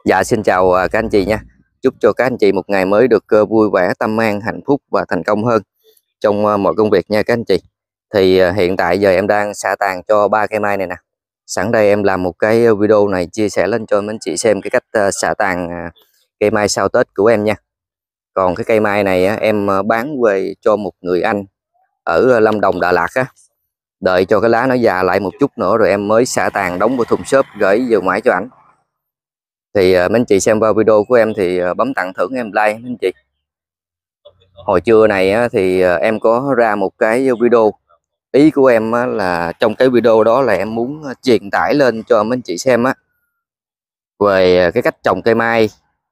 Dạ xin chào các anh chị nha. Chúc cho các anh chị một ngày mới được vui vẻ, tâm an, hạnh phúc và thành công hơn trong mọi công việc nha các anh chị. Thì hiện tại giờ em đang xả tàn cho ba cây mai này nè. Sẵn đây em làm một cái video này chia sẻ lên cho mấy anh chị xem cái cách xả tàn cây mai sau Tết của em nha. Còn cái cây mai này em bán về cho một người anh ở Lâm Đồng, Đà Lạt á. Đợi cho cái lá nó già lại một chút nữa rồi em mới xả tàn đóng vào thùng xốp gửi về mãi cho ảnh. Thì mấy anh chị xem vào video của em thì bấm tặng thưởng em like mấy anh chị. Hồi trưa này thì em có ra một cái video, ý của em là trong cái video đó là em muốn truyền tải lên cho mấy anh chị xem về cái cách trồng cây mai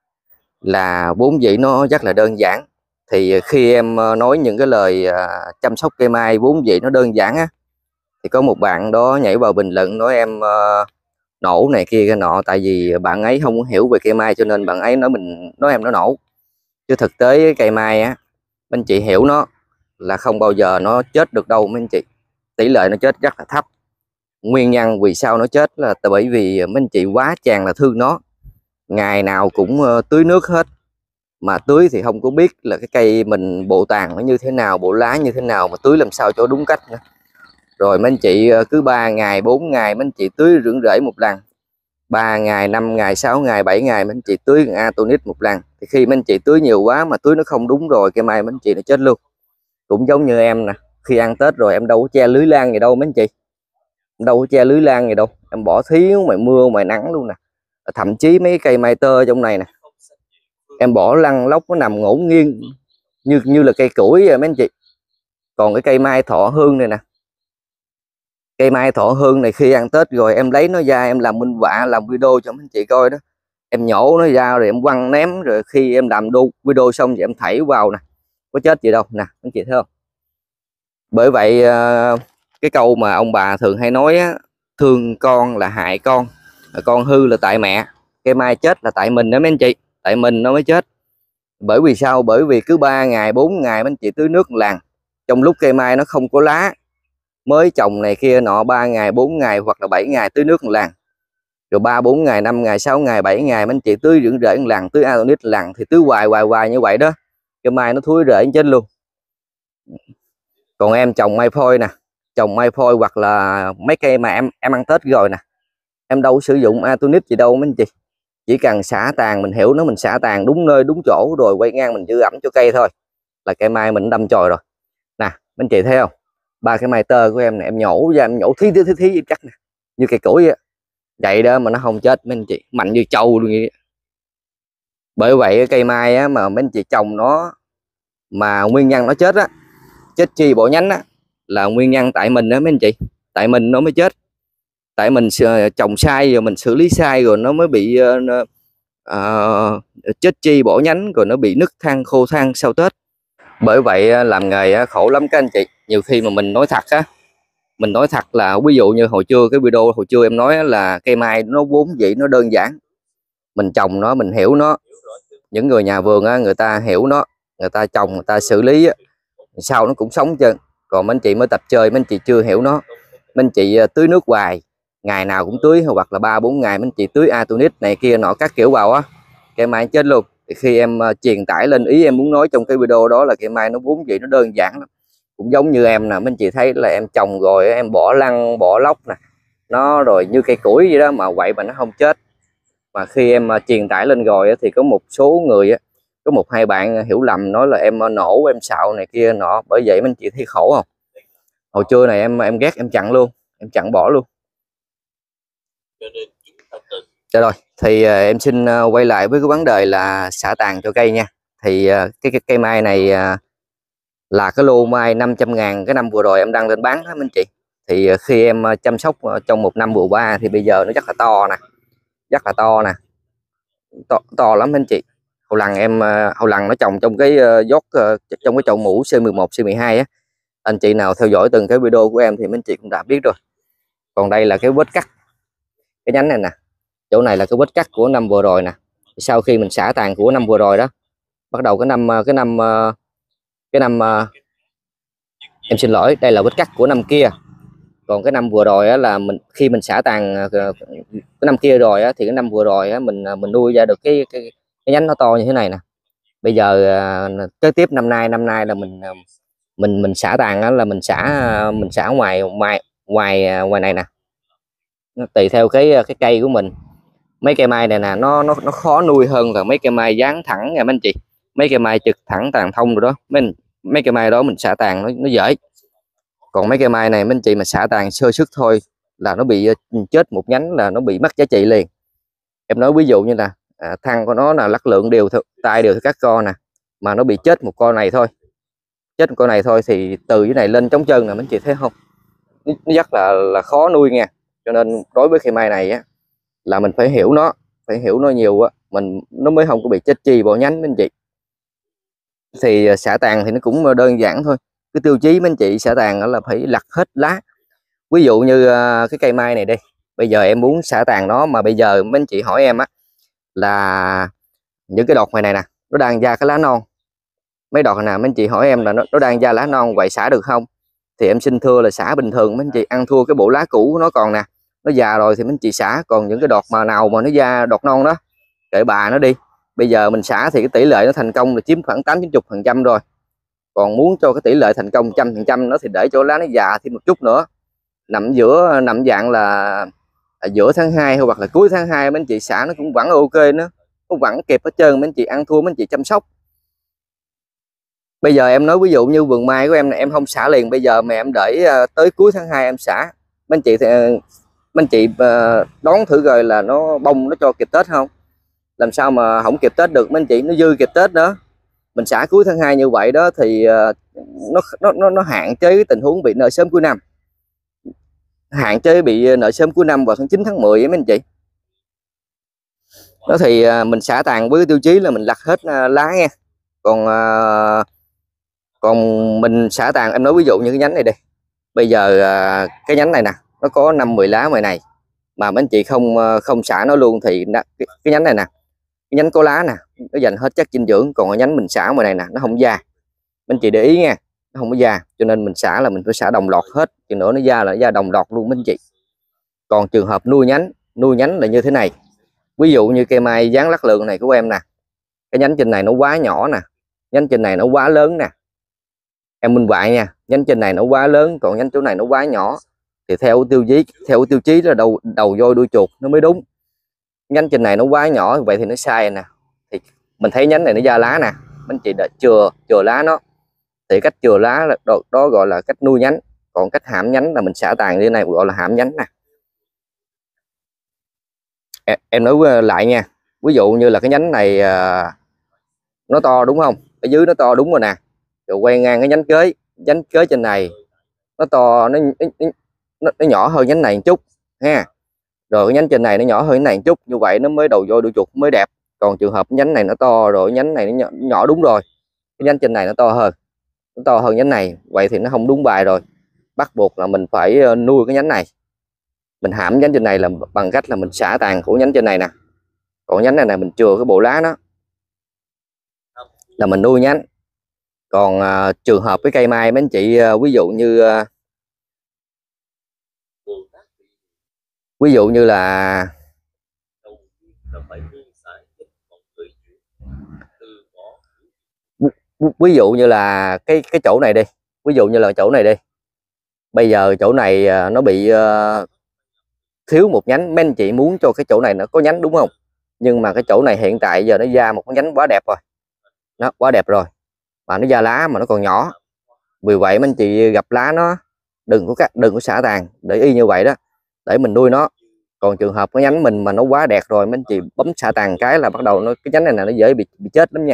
là vốn dĩ nó rất là đơn giản. Thì khi em nói những cái lời chăm sóc cây mai vốn dĩ nó đơn giản thì có một bạn đó nhảy vào bình luận nói em nổ này kia cái nọ, tại vì bạn ấy không hiểu về cây mai cho nên bạn ấy nói em nó nổ. Chứ thực tế cây mai mấy anh chị hiểu nó là không bao giờ nó chết được đâu mấy anh chị. Tỷ lệ nó chết rất là thấp. Nguyên nhân vì sao nó chết là bởi vì mấy anh chị quá chàng là thương nó, ngày nào cũng tưới nước hết, mà tưới thì không có biết là cái cây mình bộ tàn nó như thế nào, bộ lá như thế nào, mà tưới làm sao cho đúng cách nữa. Rồi mấy anh chị cứ 3 ngày 4 ngày mấy anh chị tưới rưỡng rễ một lần, 3 ngày 5 ngày 6 ngày 7 ngày mấy anh chị tưới Atonit một lần. Thì khi mấy anh chị tưới nhiều quá mà tưới nó không đúng rồi, cây mai mấy anh chị nó chết luôn. Cũng giống như em nè, khi ăn Tết rồi em đâu có che lưới lan gì đâu mấy anh chị, em đâu có che lưới lan gì đâu, em bỏ thiếu mày mưa mày nắng luôn nè. Thậm chí mấy cây mai tơ trong này nè em bỏ lăn lóc nó nằm ngổn nghiêng như là cây củi vậy mấy anh chị. Còn cái cây mai thọ hương này nè, cây mai thọ hương này khi ăn Tết rồi em lấy nó ra em làm minh họa, làm video cho mấy anh chị coi đó. Em nhổ nó ra rồi em quăng ném, rồi khi em làm video xong thì em thảy vào nè, có chết gì đâu nè anh chị thấy không. Bởi vậy cái câu mà ông bà thường hay nói thương con là hại con hư là tại mẹ. Cây mai chết là tại mình đó mấy anh chị, tại mình nó mới chết. Bởi vì sao? Bởi vì cứ 3 ngày 4 ngày mấy anh chị tưới nước làng, trong lúc cây mai nó không có lá, mới trồng này kia nọ, 3 ngày 4 ngày hoặc là 7 ngày tưới nước làng, rồi 3 4 ngày 5 ngày 6 ngày 7 ngày mấy anh chị tưới dưỡng rễ làng, tưới Atonit làng, thì tưới hoài như vậy đó, cây mai nó thúi rễ chết luôn. Còn em trồng mai phôi nè, trồng mai phôi hoặc là mấy cây mà em ăn Tết rồi nè, em đâu có sử dụng Atonit gì đâu mấy anh chị, chỉ cần xả tàn, mình hiểu nó, mình xả tàn đúng nơi đúng chỗ rồi quay ngang mình giữ ẩm cho cây thôi là cây mai mình đâm chồi rồi nè. Mấy anh chị thấy không, ba cái mai tơ của em này em nhổ ra, em nhổ thí chắc nè, như cây củi á vậy đó mà nó không chết mấy anh chị, mạnh như trâu luôn vậy. Bởi vậy cây mai mà mấy anh chị trồng nó mà nguyên nhân nó chết chết chi bộ nhánh là nguyên nhân tại mình đó mấy anh chị, tại mình nó mới chết. Tại mình trồng sai rồi, mình xử lý sai rồi nó mới bị chết chi bổ nhánh, rồi nó bị nứt than khô than sau Tết. Bởi vậy làm nghề khổ lắm các anh chị. Nhiều khi mà mình nói thật mình nói thật là ví dụ như hồi trưa, cái video hồi trưa em nói là cây mai nó vốn dĩ nó đơn giản, mình trồng nó, mình hiểu nó, những người nhà vườn người ta hiểu nó, người ta trồng, người ta xử lý sau nó cũng sống chân. Còn mấy anh chị mới tập chơi, mấy anh chị chưa hiểu nó, mấy anh chị tưới nước hoài, ngày nào cũng tưới, hoặc là 3 4 ngày mấy anh chị tưới Atonit này kia nọ các kiểu vào cây mai chết luôn. Thì khi em truyền tải lên ý em muốn nói trong cái video đó là cây mai nó vốn dĩ nó đơn giản lắm. Cũng giống như em nè, mấy anh chị thấy là em trồng rồi em bỏ lăn bỏ lóc nè, nó rồi như cây củi vậy đó, mà vậy mà nó không chết. Mà khi em truyền tải lên rồi thì có một số người có một hai bạn hiểu lầm, nói là em nổ, em xạo này kia nọ. Bởi vậy mấy anh chị thấy khổ không. Hồi trưa này em ghét, em chặn luôn, em chặn bỏ luôn. Rồi thì em xin quay lại với cái vấn đề là xả tàn cho cây nha. Thì cái cây mai này là cái lô mai 500.000 cái năm vừa rồi em đăng lên bán đó mấy anh chị. Thì khi em chăm sóc trong một năm vừa qua thì bây giờ nó rất là to nè, rất là to nè, to lắm anh chị. Hầu lần nó trồng trong cái trong cái chậu mũ C11 C12 anh chị nào theo dõi từng cái video của em thì mấy anh chị cũng đã biết rồi. Còn đây là cái vết cắt cái nhánh này nè, chỗ này là cái vết cắt của năm vừa rồi nè. Sau khi mình xả tàn của năm vừa rồi đó, bắt đầu cái năm em xin lỗi, đây là vết cắt của năm kia. Còn cái năm vừa rồi á, là khi mình xả tàn cái năm kia rồi á, thì cái năm vừa rồi á, mình nuôi ra được cái nhánh nó to như thế này nè. Bây giờ kế tiếp năm nay là mình xả tàn á, là mình xả ngoài ngoài ngoài này nè. Nó tùy theo cái cây của mình. Mấy cây mai này nè nó khó nuôi hơn là mấy cây mai dáng thẳng nha mấy anh chị. Mấy cây mai trực thẳng tàn thông rồi đó, mấy cây mai đó mình xả tàn nó dễ. Còn mấy cây mai này mấy anh chị mà xả tàn sơ sức thôi là nó bị chết một nhánh, là nó bị mất giá trị liền. Em nói ví dụ như là thân của nó là lắc lượng đều tay đều theo các con nè, mà nó bị chết một con này thôi, chết một con này thôi thì từ cái này lên trống chân nè mấy anh chị thấy không, nó rất là khó nuôi nha. Cho nên đối với cây mai này á, là mình phải hiểu nó nhiều á, nó mới không có bị chết chi bộ nhánh mấy anh chị. Thì xả tàn thì nó cũng đơn giản thôi. Cái tiêu chí mấy anh chị xả tàn đó là phải lặt hết lá. Ví dụ như cái cây mai này đi, bây giờ em muốn xả tàn nó, mà bây giờ mấy anh chị hỏi em á là những cái đọt này nè nó đang ra cái lá non, mấy đọt nào mấy anh chị hỏi em là nó đang ra lá non, vậy xả được không? Thì em xin thưa là xả bình thường mấy anh chị, ăn thua cái bộ lá cũ nó còn nè, nó già rồi thì mấy anh chị xả. Còn những cái đọt mà nào mà nó ra đọt non đó, kệ bà nó đi. Bây giờ mình xả thì cái tỷ lệ nó thành công là chiếm khoảng 80-90% rồi. Còn muốn cho cái tỷ lệ thành công 100% nó thì để cho lá nó già thêm một chút nữa, nằm dạng là giữa tháng 2 hoặc là cuối tháng 2 mấy anh chị xả nó cũng vẫn ok, nó vẫn kịp hết trơn. Mấy anh chị ăn thua mấy anh chị chăm sóc. Bây giờ em nói ví dụ như vườn mai của em này em không xả liền bây giờ mà em để tới cuối tháng 2 em xả, mấy anh chị thì mấy anh chị đón thử rồi là nó bông nó cho kịp Tết không? Làm sao mà không kịp Tết được mấy anh chị, nó dư kịp Tết đó. Mình xả cuối tháng 2 như vậy đó thì nó hạn chế cái tình huống bị nợ sớm cuối năm, hạn chế bị nợ sớm cuối năm vào tháng 9 tháng 10 ấy mấy anh chị. Đó thì mình xả tàn với cái tiêu chí là mình lặt hết lá nha. Còn mình xả tàn, em nói ví dụ như cái nhánh này đi, bây giờ cái nhánh này nè nó có 5-10 lá ngoài này mà mấy anh chị không xả nó luôn thì cái nhánh này nè, cái nhánh có lá nè nó dành hết chất dinh dưỡng. Còn cái nhánh mình xả ngoài này nè nó không già, mấy anh chị để ý nha, nó không có già, cho nên mình xả là mình phải xả đồng loạt hết, chừng nữa nó ra là nó ra đồng loạt luôn mấy anh chị. Còn trường hợp nuôi nhánh là như thế này. Ví dụ như cây mai dáng lắc lượng này của em nè, cái nhánh trên này nó quá nhỏ nè, nhánh trên này nó quá lớn nè, em minh họa nha, nhánh trên này nó quá lớn còn nhánh chỗ này nó quá nhỏ, thì theo tiêu chí là đầu voi đuôi chuột nó mới đúng. Nhánh trên này nó quá nhỏ vậy thì nó sai nè. Thì mình thấy nhánh này nó ra lá nè, anh chị đã chừa lá nó, thì cách chừa lá là đó gọi là cách nuôi nhánh. Còn cách hãm nhánh là mình xả tàn như thế này gọi là hãm nhánh nè. Em nói lại nha, ví dụ như là cái nhánh này nó to đúng không, ở dưới nó to đúng rồi nè, rồi quay ngang cái nhánh kế trên này nó to, nó nhỏ hơn nhánh này một chút ha, rồi cái nhánh trên này nó nhỏ hơn nhánh này một chút, như vậy nó mới đầu voi đuôi chuột mới đẹp. Còn trường hợp nhánh này nó to rồi nhánh này nó nhỏ đúng rồi, cái nhánh trên này nó to hơn nhánh này, vậy thì nó không đúng bài rồi. Bắt buộc là mình phải nuôi cái nhánh này, mình hãm nhánh trên này là bằng cách là mình xả tàn của nhánh trên này nè. Còn nhánh này mình chừa cái bộ lá nó là mình nuôi nhánh. Còn trường hợp cái cây mai mấy anh chị ví dụ như là cái chỗ này đi, ví dụ như là chỗ này đi, bây giờ chỗ này nó bị thiếu một nhánh, mấy anh chị muốn cho cái chỗ này nó có nhánh đúng không, nhưng mà cái chỗ này hiện tại giờ nó ra một cái nhánh quá đẹp rồi, nó quá đẹp rồi mà nó ra lá mà nó còn nhỏ. Vì vậy mấy anh chị gặp lá nó đừng có xả tàn, để y như vậy đó để mình nuôi nó. Còn trường hợp cái nhánh mình mà nó quá đẹp rồi mấy anh chị bấm xả tàn cái là bắt đầu cái nhánh này là nó dễ bị chết lắm nha.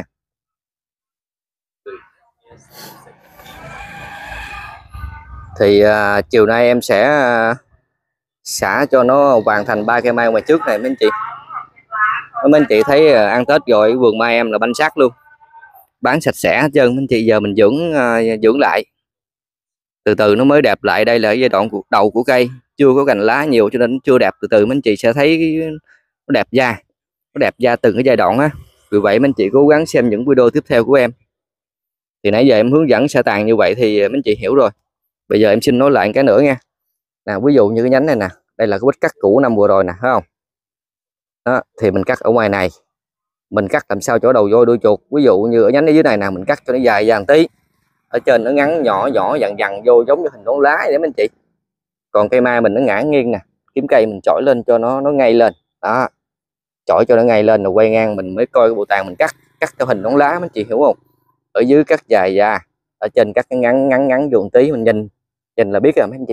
Thì chiều nay em sẽ xả cho nó hoàn thành 3 cây mai ngoài trước này mấy anh chị. Mấy anh chị thấy ăn Tết rồi vườn mai em là banh xác luôn, bán sạch sẽ hết trơn mấy anh chị. Giờ mình dưỡng lại từ từ nó mới đẹp lại. Đây là giai đoạn đầu của cây, chưa có cành lá nhiều cho nên chưa đẹp. Từ từ mấy anh chị sẽ thấy nó đẹp da từng cái giai đoạn á. Vì vậy mấy anh chị cố gắng xem những video tiếp theo của em. Thì nãy giờ em hướng dẫn xả tàn như vậy thì mấy anh chị hiểu rồi. Bây giờ em xin nói lại cái nữa nha, Nào ví dụ như cái nhánh này nè, đây là cái vết cắt cũ năm vừa rồi nè, thấy không? Đó, thì mình cắt ở ngoài này, mình cắt làm sao chỗ đầu voi đuôi chuột. Ví dụ như ở nhánh ở dưới này nè, mình cắt cho nó dài ra một tí, ở trên nó ngắn nhỏ nhỏ dằn dằn vô giống như hình nón lá để mấy anh chị. Còn cây mai mình nó ngã nghiêng nè, kiếm cây mình chổi lên cho nó ngay lên đó, chổi cho nó ngay lên rồi quay ngang mình mới coi cái bộ tàn mình cắt theo hình nón lá mấy anh chị hiểu không? Ở dưới cắt dài ra, ở trên cắt cái ngắn vô một tí, mình nhìn là biết rồi mấy anh chị.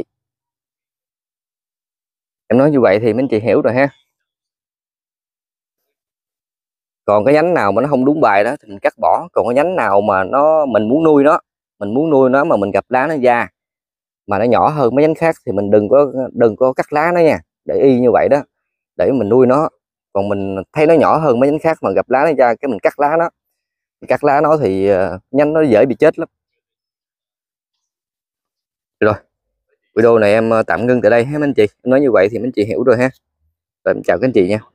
Em nói như vậy thì mấy anh chị hiểu rồi ha. Còn cái nhánh nào mà nó không đúng bài đó thì mình cắt bỏ. Còn cái nhánh nào mà mình muốn nuôi nó mà mình gặp lá nó ra mà nó nhỏ hơn mấy nhánh khác thì mình đừng có cắt lá nó nha, để y như vậy đó để mình nuôi nó. Còn mình thấy nó nhỏ hơn mấy nhánh khác mà gặp lá nó ra cái mình cắt lá nó thì nhánh nó dễ bị chết lắm. Rồi, video này em tạm ngưng tại đây ha mấy anh chị. Em nói như vậy thì mấy anh chị hiểu rồi ha. Rồi em chào các anh chị nha.